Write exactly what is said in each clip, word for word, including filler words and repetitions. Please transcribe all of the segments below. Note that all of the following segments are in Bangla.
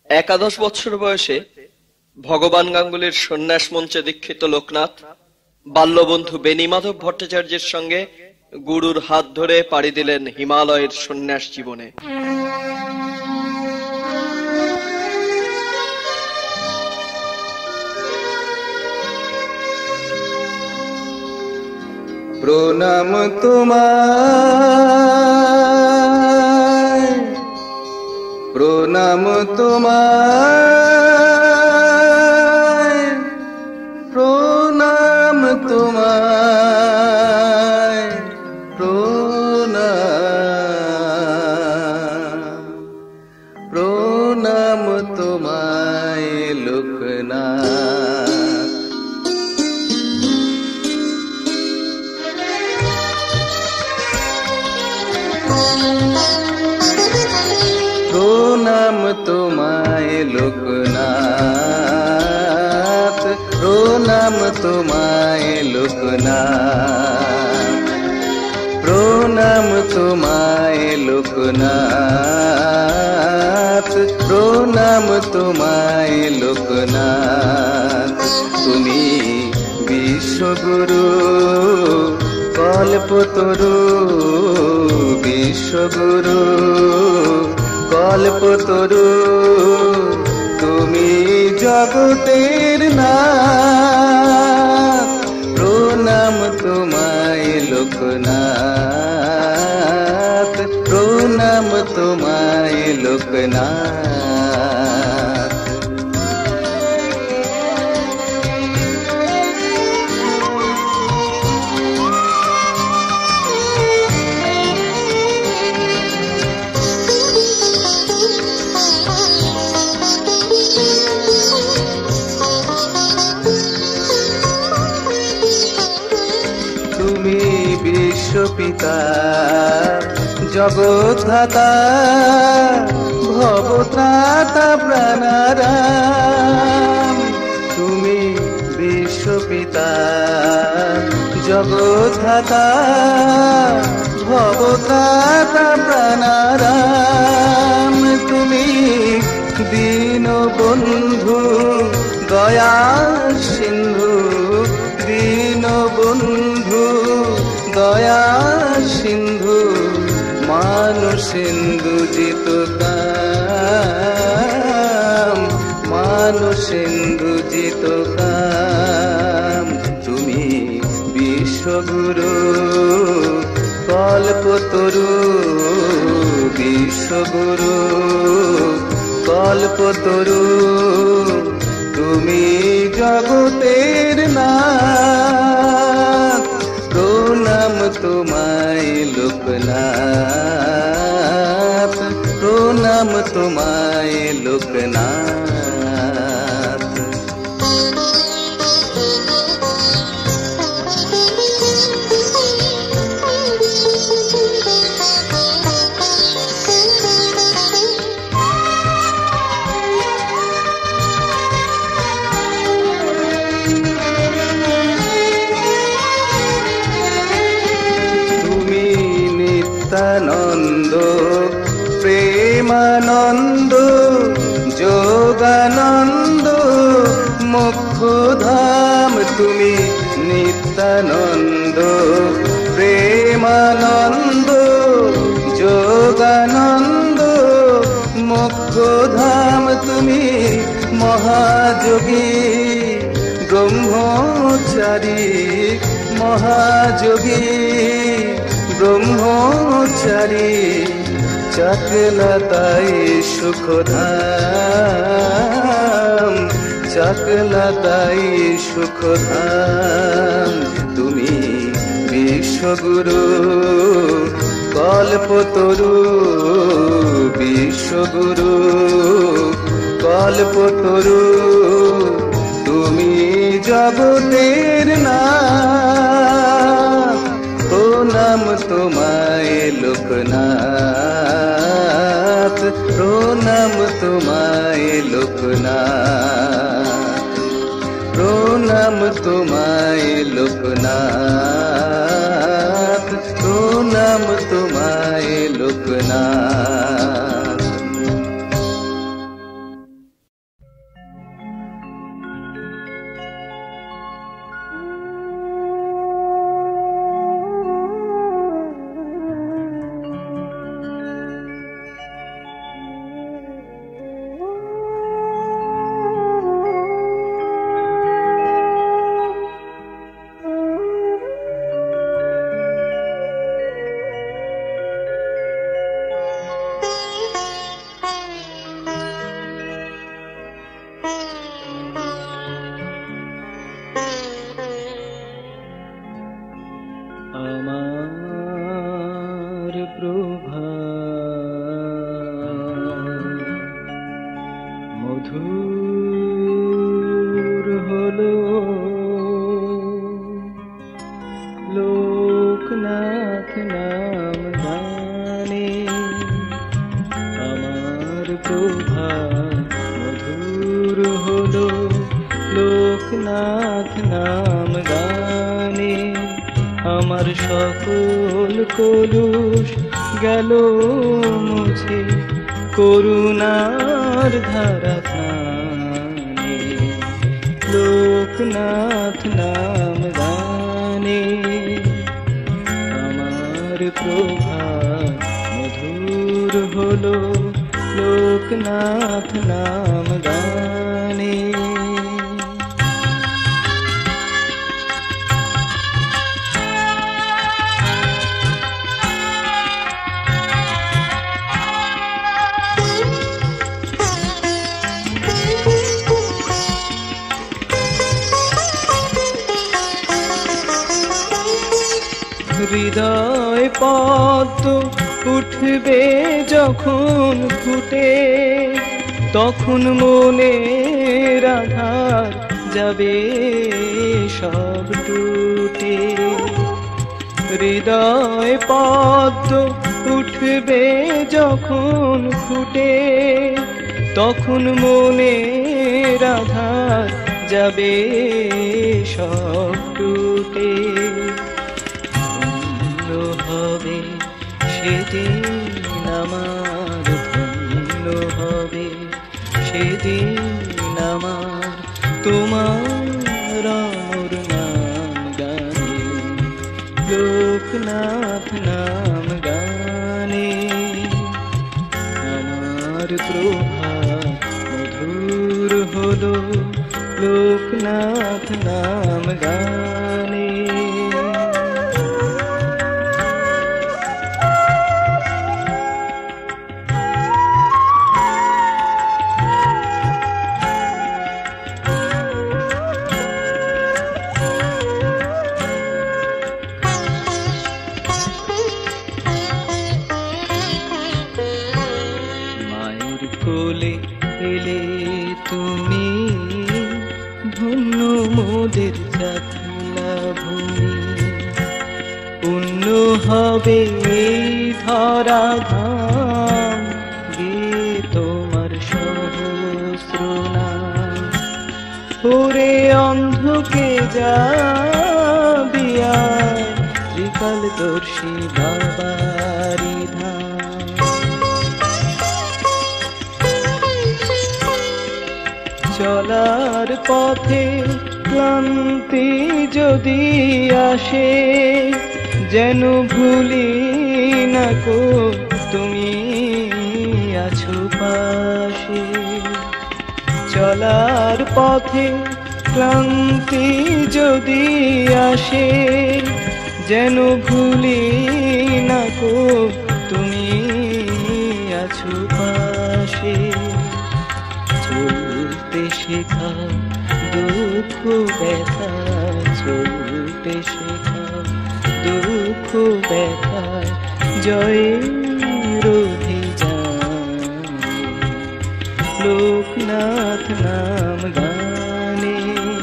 একাদশ বছর বয়সে ভগবান গাঙ্গুলির সন্ন্যাস মঞ্চে দীক্ষিত লোকনাথ বাল্যবন্ধু বেণীমাধব ভট্টাচার্যের সঙ্গে গুরুর হাত ধরে পাড়ি দিলেন হিমালয়ের সন্ন্যাস জীবনে। প্রণাম তোমায়, প্রণাম তোমায়, প্রণাম তোমায়, প্রণাম, প্রণাম তোমায় লোকনাথ। প্রণাম তোমায় লোকনাথ, প্রণাম তোমায় লোকনাথ, প্রণাম তোমায় লোকনাথ, প্রণাম তোমায় লোকনাথ। তুমি বিশ্বগুরু কল্পতরু, বিশ্বগুরু কল্পতরু, তুমি জগতের নাথ। প্রণাম তোমায় লোকনাথ, প্রণাম তোমায় লোকনাথ। তুমি বিশ্বপিতা জগৎধাতা ভবত্রাতা প্রাণারাম। তুমি বিশ্বপিতা জগৎধাতা ভবত্রাতা প্রাণারাম। তুমি দীনবন্ধু দয়া সিন্ধু, দীনবন্ধু দয়া সিন্ধু, মানুষেন্দু জিতকাম, মানুষেন্দু জিতকাম। তুমি বিশ্বগুরু কল্পতরু, বিশ্বগুরু কল্পতরু, তুমি জগতের নাথ। প্রণাম তোমায় লোকনাথ, প্রণাম তোমায় লোকনাথ। নিত্যানন্দ প্রেমানন্দ যোগানন্দ মোক্ষধাম। তুমি নিত্যানন্দ প্রেমানন্দ যোগানন্দ মোক্ষধাম। তুমি মহাযোগী ব্রহ্মচারী, মহাযোগী ব্রহ্মচারী, চাকলাতাই সুখধাম, চাকলাতাই সুখধাম। তুমি বিশ্বগুরু কল্পতরু, বিশ্বগুরু কল্পতরু, তুমি জগতের নাথ। প্রণাম তোমায় লোকনাথ, প্রণাম তোমায় লোকনাথ, প্রণাম তোমায় লোকনাথ, প্রণাম তোমায় লোকনাথ। মধুর হলো লোকনাথ নাম গানে আমার প্রভাত মধুর হলো লোকনাথ নাম গানে আমার সকল কলুষ গেল মুছে করুণার ধারা স্নানে লোকনাথ নাম গানে আমার প্রভাত মধুর হলো লোকনাথ নাম গানে হৃদয় পদ্ম উঠবে যখন ফুটে তখন মনের আধার যাবে সব টুটে হৃদয় পদ্ম উঠবে যখন ফুটে তখন মনের আধার যাবে সব টুটে হবে সেদিন আমার ধন্য হবে সেদিন আমার তোমার অমর নাম গানে লোকনাথ নাম গানে আমার প্রভাত মধুর হলো লোকনাথ নাম গানে কোলে এলে তুমি ধন্য মোদের জাতলা ভূমি পুণ্য হবে এই ধরা ধাম গে তোমার সহস্র নাম ওরে অন্ধকে যাবিয়া ত্রিকালদর্শী বাবারি ধাম চলার পথে ক্লান্তি যদি আসে যেন ভুলি না কো তুমি আছো পাশে চলার পথে ক্লান্তি যদি আসে যেন ভুলি না কো তুমি আছো পাশে চলতে শেখা দুঃখ ব্যথা চলতে শেখা দুঃখ ব্যথা জয়ের অভিযান লোকনাথ নাম গানে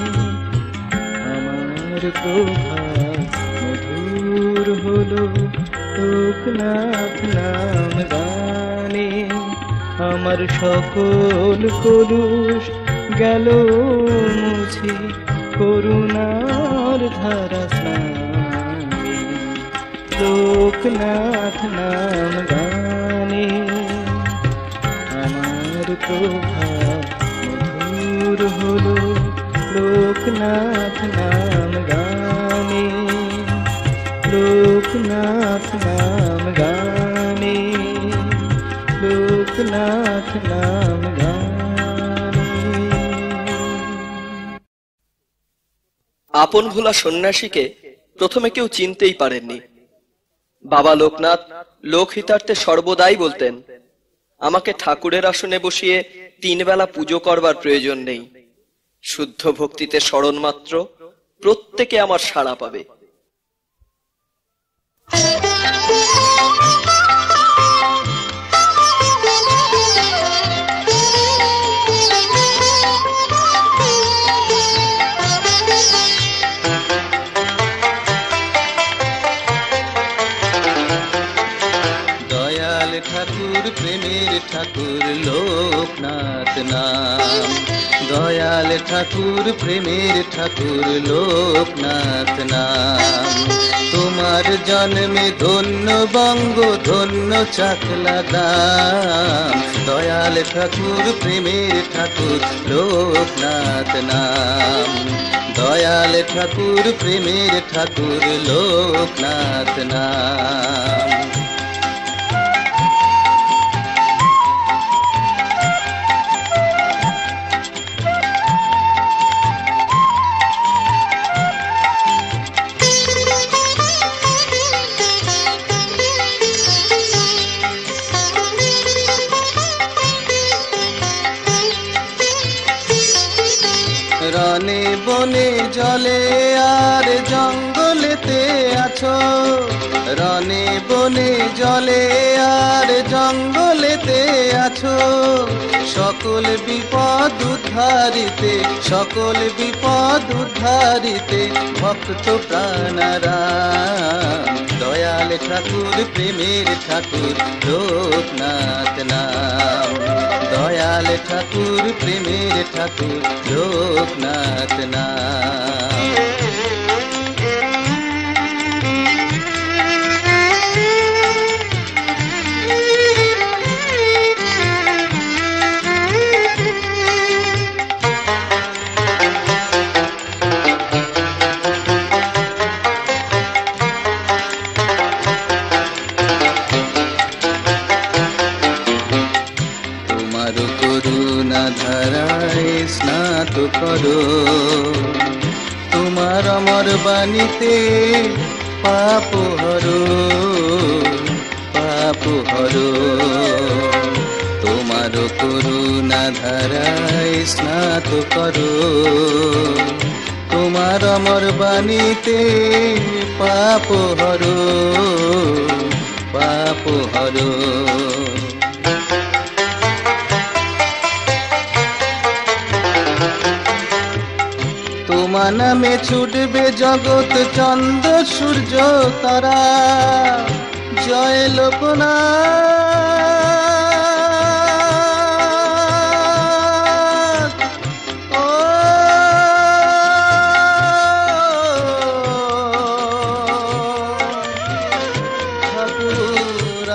আমার প্রভাত মধুর হলো লোকনাথ নাম গানে আমার সকল কলুষ গেল মুছে করুণার ধারা স্নানে লোকনাথ নাম গানে আমার প্রভাত মধুর হলো লোকনাথ নাম গানে লোকনাথ নাম গানে লোকনাথ নাম গানে আপন ভোলা সন্ন্যাসীকে প্রথমে কেউ চিনতেই পারেননি। বাবা লোকনাথ লোকহিতার্থে সর্বদাই বলতেন, আমাকে ঠাকুরের আসনে বসিয়ে তিন বেলা পুজো করবার প্রয়োজন নেই, শুদ্ধ ভক্তিতে স্মরণ মাত্র প্রত্যেকে আমার সাড়া পাবে। Thank you. নাম। দয়াল ঠাকুর প্রেমের ঠাকুর লোকনাথ নাম। তোমার জন্মে ধন্য বঙ্গ ধন্য চাকলা দাম। দয়াল ঠাকুর প্রেমের ঠাকুর লোকনাথ নাম। দয়াল ঠাকুর প্রেমের ঠাকুর লোকনাথ নাম। রনে বনে জলে আর জঙ্গলেতে আছো। রনে বনে জলে আর জঙ্গলেতে আছো। সকল বিপদ উদ্ধারিতে সকল বিপদ উদ্ধারিতে ভক্ত প্রাণারাম। দয়াল ঠাকুর প্রেমের ঠাকুর লোকনাথ নাম। দয়াল ঠাকুর প্রেমের ঠাকুর লোকনাথ নাম। ধারায় স্নাত করো। তোমার অমর বাণীতে পাপ হরো পাপ হরো। তোমার করুণা ধারায় স্নাত করো। তোমার অমর বাণীতে পাপ হরো পাপ হরো। তোমার নামে ছুটবে জগৎ চন্দ্র সূর্য তারা। জয় লোকনাথ। ও ঠাকুর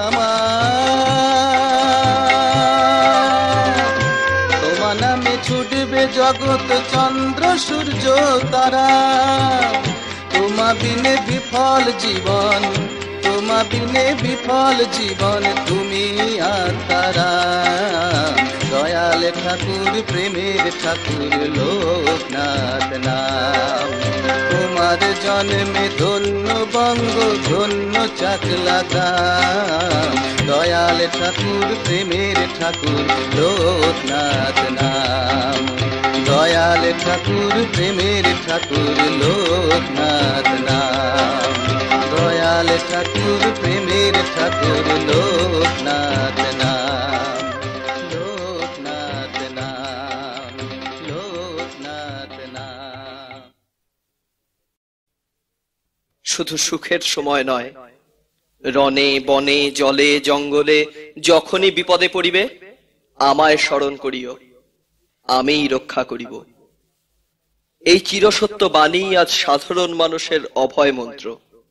আমার। তোমার নামে ছুটবে জগৎ চন্দ্র সূর্য তারা। তোমা বিনে বিফল জীবন তোমা বিনে বিফল জীবন তুমি আত্মারা। দয়াল ঠাকুর প্রেমের ঠাকুর লোকনাথ নাম। তোমার জন্মে ধন্য বঙ্গ ধন্য চাকলা দাম। দয়াল ঠাকুর প্রেমের ঠাকুর লোকনাথ নাম। দয়াল ঠাকুর প্রেমের ঠাকুর লোকনাথ নাম। দয়াল ঠাকুর প্রেমের ঠাকুর লোকনাথ নাম। লোকনাথ নাম লোকনাথ নাম। শুধু সুখের সময় নয়, রনে বনে জলে জঙ্গলে যখনই বিপদে পড়িবে আমায় স্মরণ করিও, আমিই রক্ষা করিব। এই চিরসত্য বাণী আজ সাধারণ মানুষের অভয় মন্ত্র।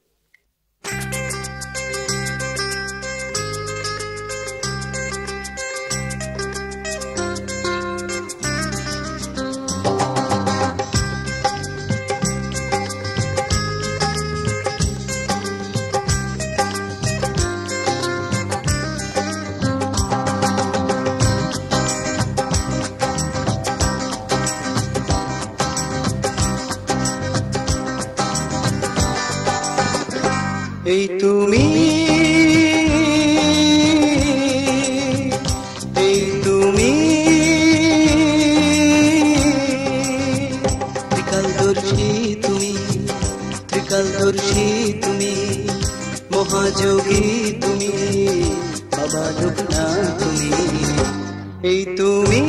এই তুমি এই তুমি ত্রিকালদর্শী তুমি ত্রিকালদর্শী তুমি মহাযোগী তুমি বাবা লোকনাথ তুমি। এই তুমি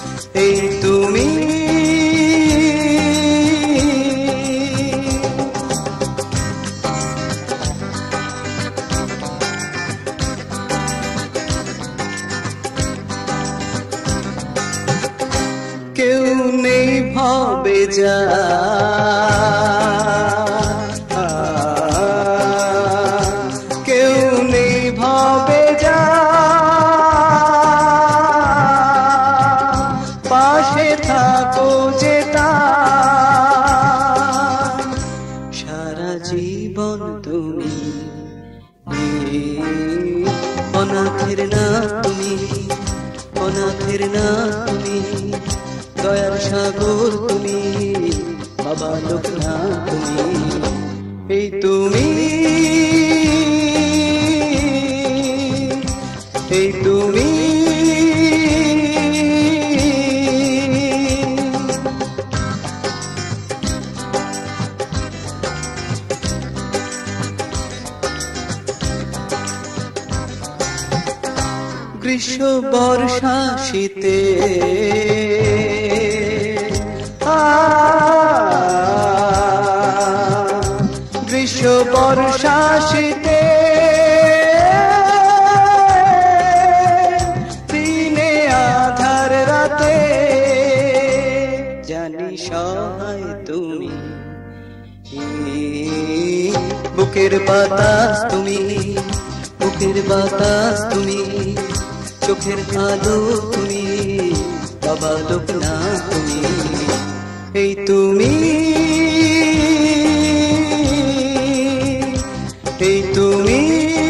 এই তুমি ভবে যা কেউ নেই ভবে যা পাশে থাকো যেটা সারা জীবন তুমি অনাথের না তুমি অনাথের না তুমি দয়ার সাগর তুমি বাবা লোকনাথ তুমি এই তুমি এই তুমি গ্রীষ্ম বর্ষা শীতে গ্রীষ্ম বর্ষা শীতে দিনে আধার রাতে জানি সহায় তুমি বুকের বাতাস তুমি বুকের বাতাস তুমি চোখের আলো তুমি বাবা লোকনাথ তুমি এই তুমি এই তুমি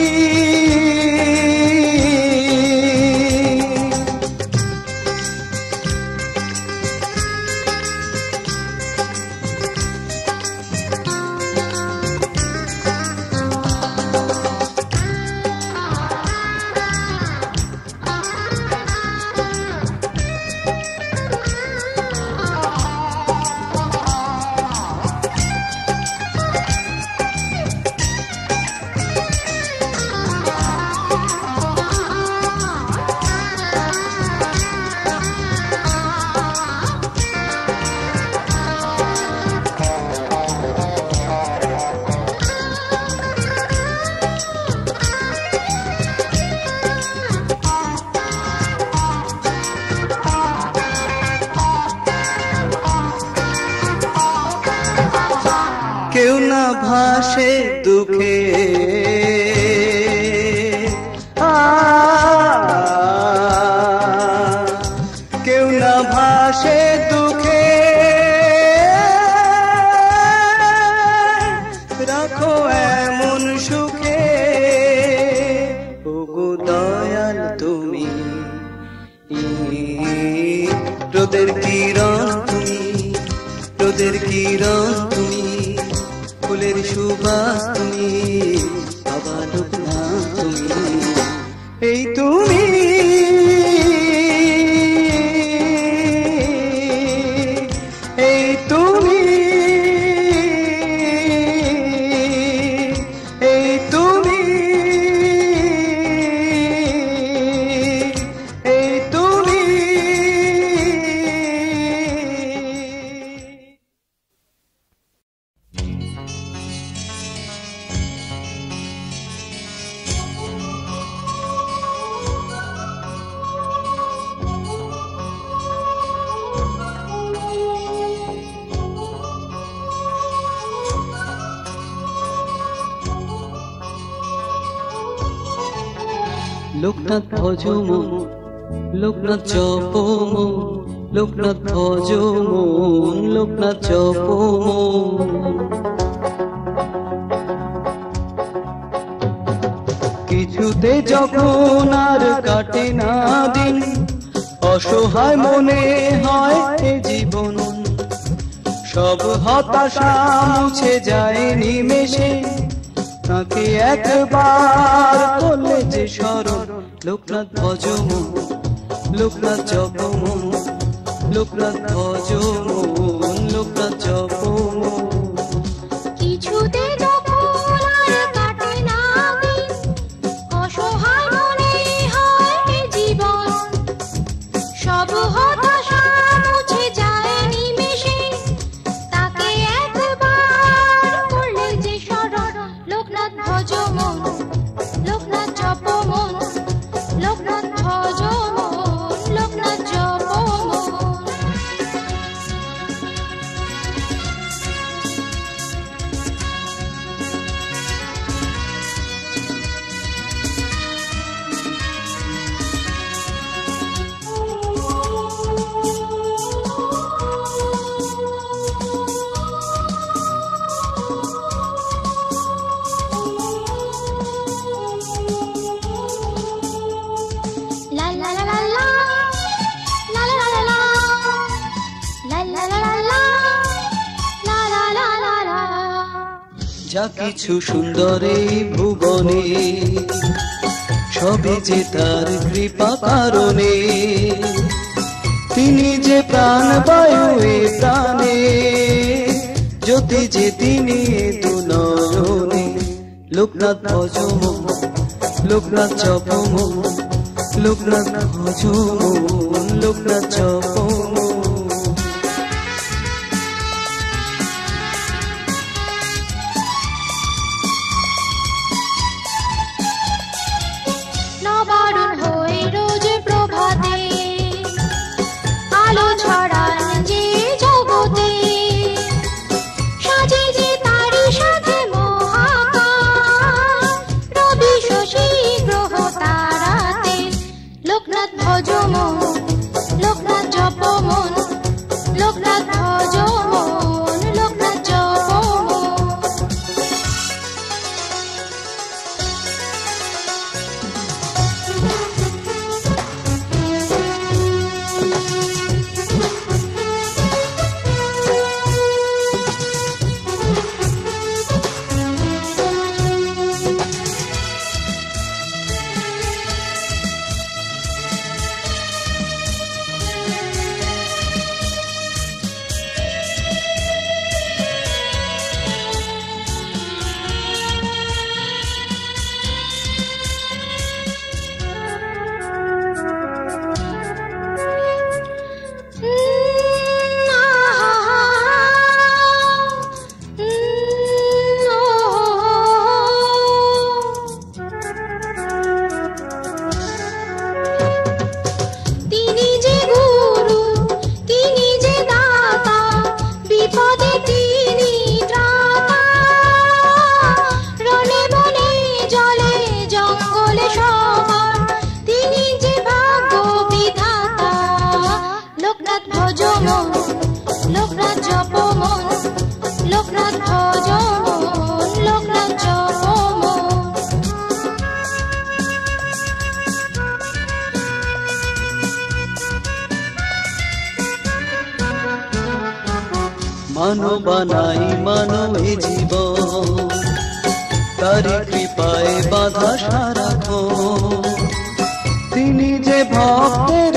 কেউ না ভাসে দুঃখে কেউ না ভাসে দুঃখে রাখো এমন সুখে ওগো দয়াল তুমি রোদের কিরণ তুমি রোদের কিরণ তুমি ফুলের সুবাস তুমি বাবা লোকনাথ তুমি এই তুমি এই তুমি এই তুমি এই তুমি লোকনাথ ভজ মন লোকনাথ জপ মন লোকনাথ ভজ মন লোকনাথ জপ মন কিছুতে যখন আর কাটে না দিন অসহায় মনে হয় এ জীবন সব হতাশা মুছে যায় নিমেষে তাকে একবার করলে যে স্মরণ লোকনাথ ভজ মন লোকনাথ জপ মন লোকনাথ ভজ মন লোকনাথ জপ মন কিছুতে যখন আর কাটে না দিন অসহায় মনে হয় এ জীবন সব হতাশা মুছে যায় নিমেষে তাকে একবার করলে যে স্মরণ লোকনাথ ভজ মন লোকনাথ জপ মন লোকনাথ ভজ মন লোকনাথ জপ মন যা কিছু সুন্দর এই ভুবনে সবই যে তার কৃপা কারণে। তিনি যে প্রাণ বায়ু এ প্রাণে, জ্যোতি যে তিনি দু নয়নে। লোকনাথ ভজ মন, লোকনাথ জপ মন, লোকনাথ ভজ মন, লোকনাথ জপ মন। নবারুণ হয়ে রোজ প্রভাতে আলো ছড়ান যে জগতে, সাজে যে তারি সাথে মহাকাশ, রবি শশী গ্রহ তারাতে। লোকনাথ ভজ মন, লোকনাথ জপ মন, লোকনাথ ভজ মন, লোকনাথ জপ মন। তিনি যে গুরু, তিনি যে দাতা, বিপদে তিনি ত্রাতা। রণে বনে জলে জঙ্গলে সবার, তিনি যে ভাগ্য বিধাতা। লোকনাথ ভজ মন, লোকনাথ জপ মন, লোকনাথ ভজ মন, লোকনাথ জপ মন। মানো বানাই মানো এ জীবন, তারি কৃপায় বাধা সারাক্ষণ। তিনি যে ভক্তের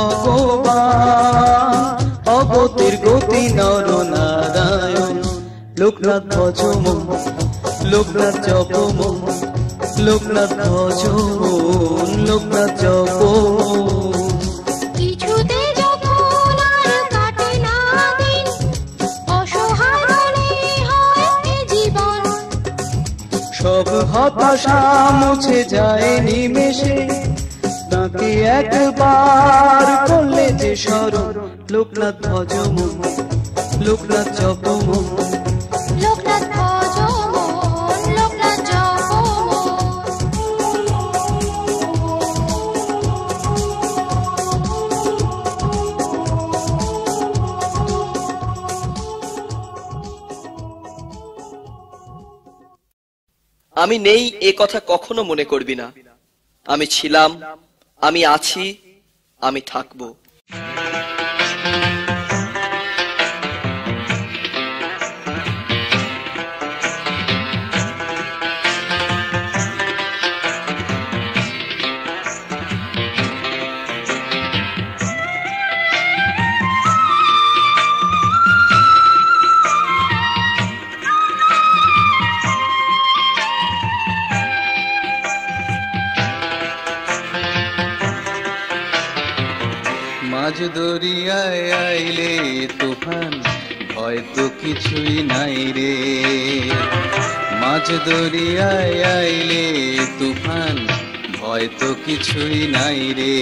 ভগবান, অগতির গতি নর নারায়ণ। লোকনাথ ভজ মন, লোকনাথ জপ মন, লোকনাথ ভজ মন, লোকনাথ জপ মন। কিছুতে যখন আর কাটে না দিন, অসহায় মনে হয় এ জীবন। সব হতাশা মুছে যায় নিমেষে, তাকে একবার করলে যে স্মরণ। লোকনাথ ভজ মন, লোকনাথ জপ মন, লোকনাথ ভজ মন, লোকনাথ জপ আমি নেই এ কথা কখনো মনে করবি না। আমি ছিলাম, আমি আছি, আমি থাকবো। মাঝ দরিয়ায় আইলে তুফান, হয়তো কিছুই নাই রে। মাঝ দরিয়ায় আইলে তুফান, হয়তো কিছুই নাই রে।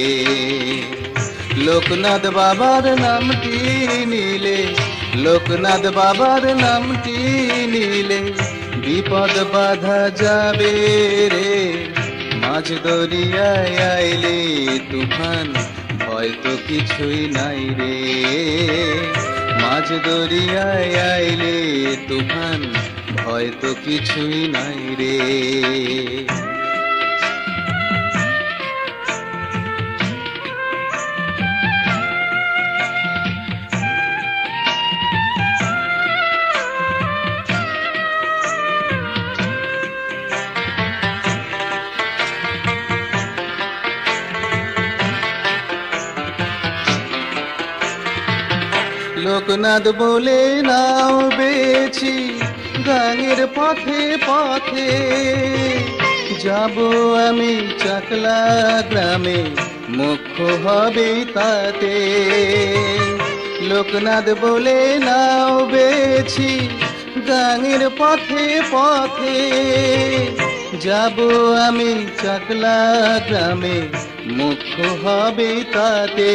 লোকনাথ বাবার নামটি নিলে, লোকনাথ বাবার নামটি নিলে, বিপদ বাধা যাবে রে। মাঝ দরিয়ায় আইলে তুফান, হয়তো কিছুই নাই রে। মাঝ দরিয়ায় আইলে তুফান, হয়তো কিছুই নাই রে। লোকনাথ বলে নাও বেছি গাঙের পথে পথে যাব আমি চাকলা গ্রামে মুখ্য হবে তাতে লোকনাথ বলে নাও বেছি গাঙের পথে পথে যাব আমি চাকলা গ্রামে মুখ্য হবে তাতে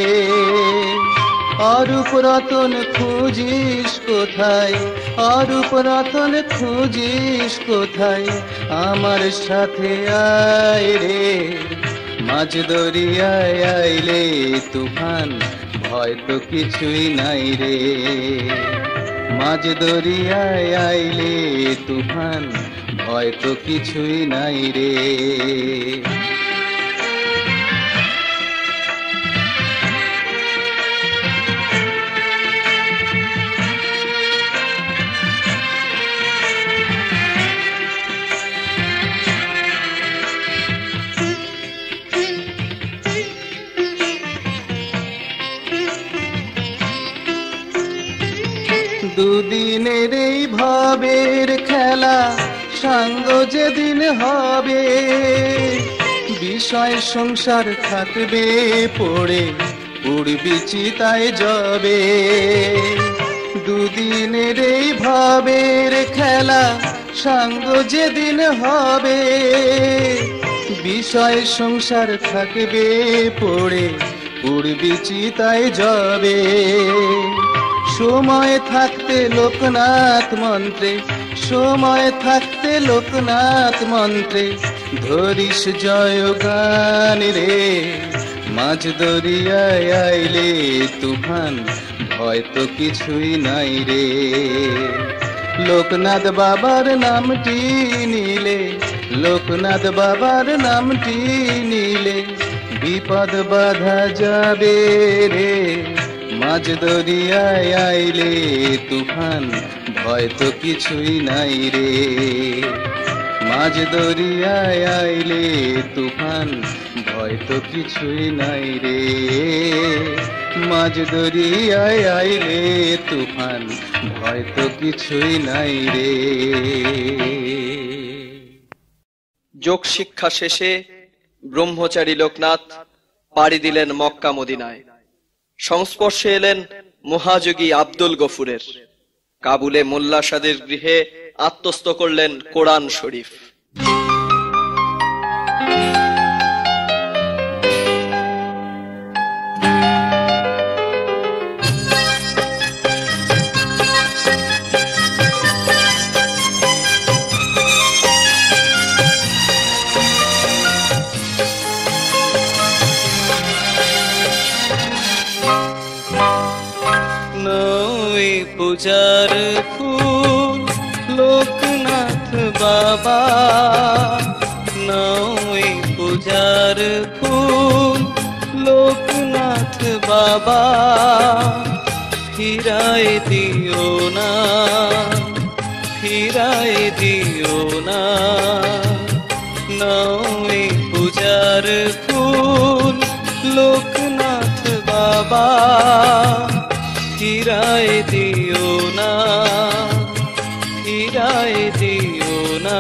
অরূপ রতন খুঁজিস কোথায় অরূপ রতন খুঁজিস কোথায় আমার সাথে আয় রে মাঝ দরিয়ায় আইলে তুফান ভয় তো কিছুই নাই রে মাঝ দরিয়ায় আইলে তুফান ভয় তো কিছুই নাই রে দুদিনের এই ভাবের খেলা সঙ্গ যেদিন হবে বিষয় সংসার থাকবে পড়ে উড়বি চিতায় যাবে দুদিনের এই ভাবের খেলা সঙ্গ যেদিন হবে বিষয় সংসার থাকবে পড়ে উড়বি চিতায় যাবে সময় থাকতে লোকনাথ মন্ত্রে সময় থাকতে লোকনাথ মন্ত্রে ধরিস জয় গান রে মাঝ দরিয়ায় আইলে তুফান ভয় তো কিছুই নাই রে লোকনাথ বাবার নামটি নিলে লোকনাথ বাবার নামটি নিলে বিপদ বাধা যাবে রে মাঝ দরিয়ায় আইলে তুফান ভয় তো কিছুই নাই রে মাঝ দরিয়ায় আইলে তুফান ভয় তো কিছুই নাই রে মাঝ দরিয়ায় আইলে তুফান ভয় তো কিছুই নাই রে যোগ শিক্ষা শেষে ব্রহ্মচারী লোকনাথ পাড়ি দিলেন মক্কা মদিনায় সংস্পর্শে এলেন মহাযোগী আব্দুল গফুরের কাবুলে মোল্লা সাদের গৃহে আত্মস্থ করলেন কোরআন শরীফ পূজার ফুল লোকনাথ বাবা নয় পূজার ফুল লোকনাথ বাবা ফিরায় দিও না ফিরায় দিও না নয় পূজার ফুল লোকনাথ বাবা ফিরায় দিও না ফিরায় দিও না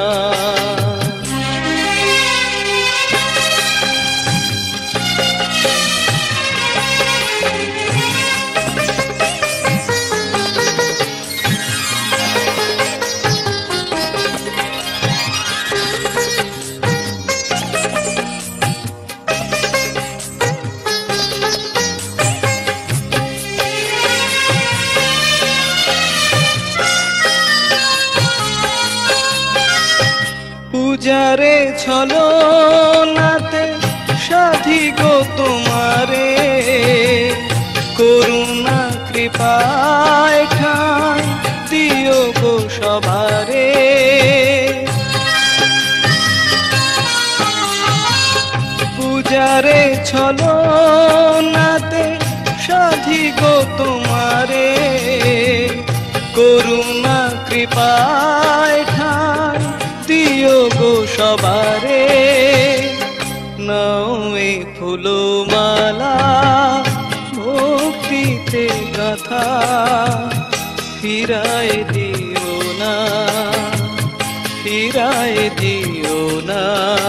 পূজারে ছলো নাতে সাধি গো তোমারে করুণা কৃপায় ঠাঁই দিও গো সবারে পূজারে ছলো নাতে সাধি গো তোমারে করুণা কৃপায় ঠাঁই দিও গো সবারে নয় ফুলমালা ভক্তি হাতে গাথা ফিরায় দিও না, ফিরায় দিও না।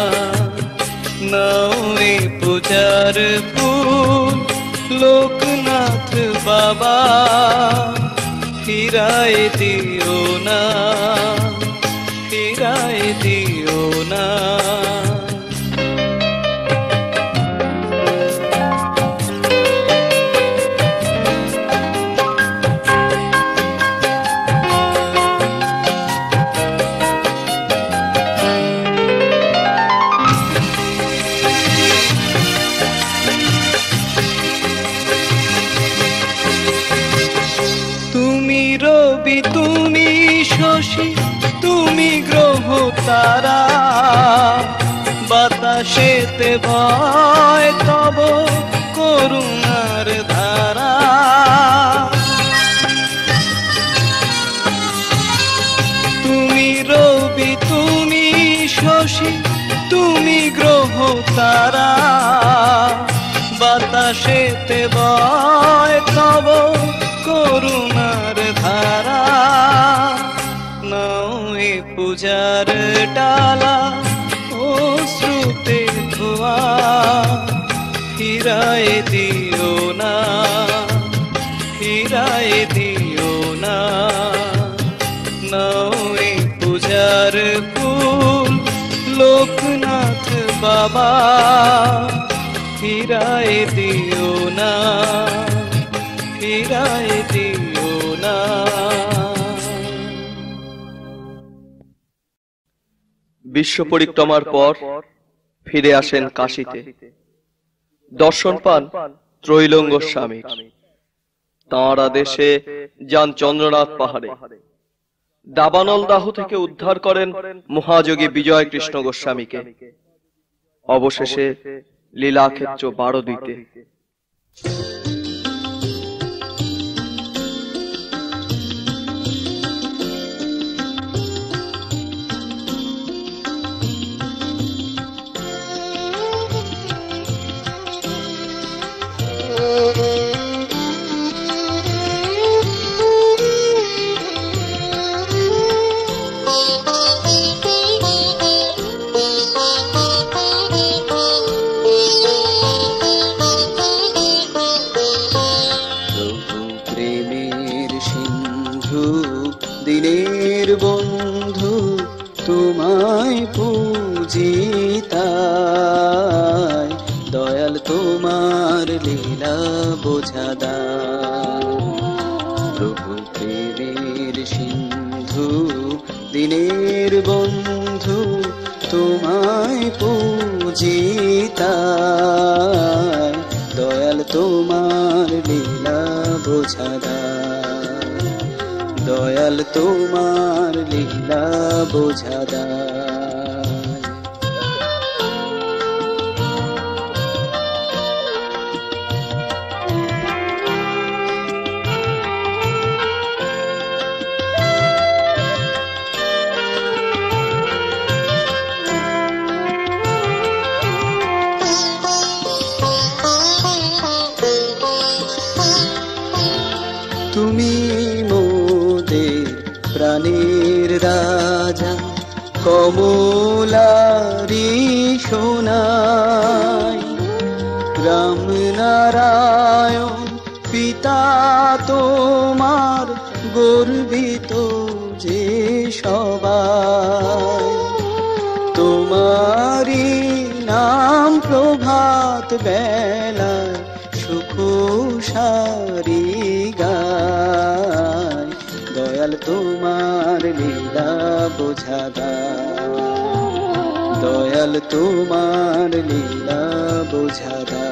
নাও এ পূজার ফুল লোকনাথ বাবা, ফিরায় দিও না, ফিরায় দিও না। রবি তুমি শশী তুমি গ্রহ তারা, বাতাসেতে ভয় তব করুণার ধারা। তুমি রবি তুমি শশী তুমি গ্রহ তারা, বাতাসেতে ভয় তব করুণার ধারা। নাও এ পূজার ডালা অশ্রুতে ধোয়া, ফিরায় দিও না, ফিরায় দিও না। নাও এ পূজার ফুল লোকনাথ বাবা, ফিরায় দিও না, ফিরায় দিও না। বিশ্ব পরিক্রমার পর ফিরে আসেন কাশীতে, দর্শন পান ত্রৈলঙ্গ স্বামীর। তাঁর আদেশে যান চন্দ্রনাথ পাহাড়ে, দাবানল দাহ থেকে উদ্ধার করেন মহাযোগী বিজয় কৃষ্ণ গোস্বামীকে। অবশেষে লীলাক্ষেত্র বারোদিতে দিনের বন্ধু তোমায় পূজিতায়, দয়াল তোমার লীলা বোঝাদা। প্রভু প্রেমের সিন্ধু দিনের বন্ধু তোমায় পূজিতায়, দয়াল তোমার লীলা বোঝাদা, দয়াল তোমার লীলা বোঝাদা। তুমি মোদের প্রাণের রাজা, কমলারি সোনাই, রাম নারায়ণ পিতা তোমার গর্বিত যে সবাই। তোমারি নাম প্রভাত বেলায় সুখ সারি গায়, দয়াল তোমার লীলা বোঝাদা, দয়াল তোমার লীলা বোঝাদা।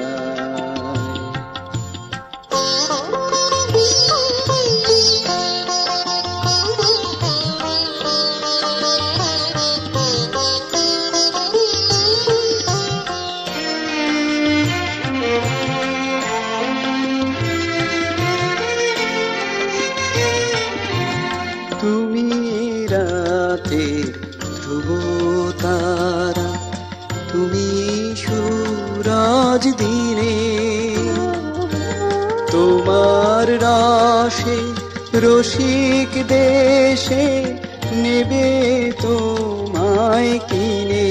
তুমি রাতের ধ্রুব তারা, তুমি সুরজ দিনে, তোমার রসে রসিক দেশে নেবে তোমায় কিনে,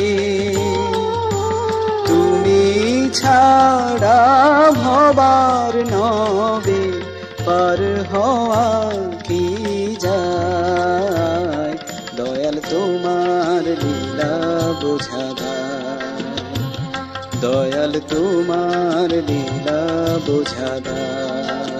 তুমি ছাড়া ভবার নবে পার হওয়া কি যায়, দয়াল তোমার লীলা বোঝা দায়, দয়াল তোমার লীলা বোঝা দায়।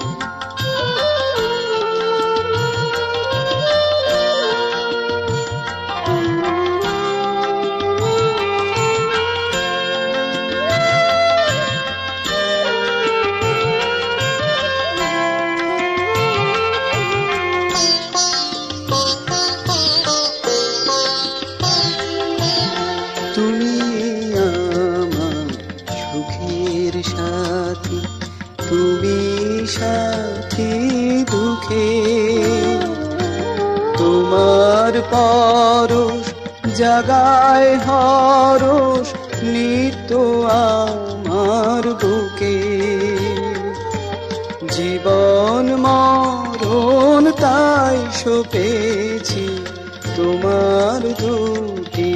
তুমি আমার সুখের সাথী, তুমি সাথী দুঃখে, তোমার পরশ জাগায় হরস নিত্য আমার বুকে, জীবন মরণ তাই সপেছি তোমার দুটি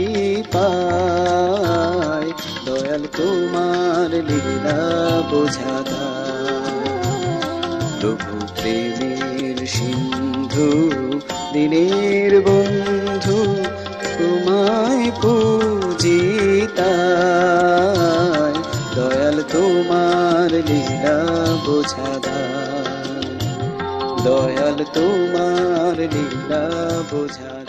পায়, দয়াল তোমার লীলা বোঝা দায়। প্রভু প্রেমের সিন্ধু দিনের বন্ধু তোমায় পূজিতায়, দয়াল তোমার লীলা বোঝা দায়, দয়াল তোমার লীলা বোঝা।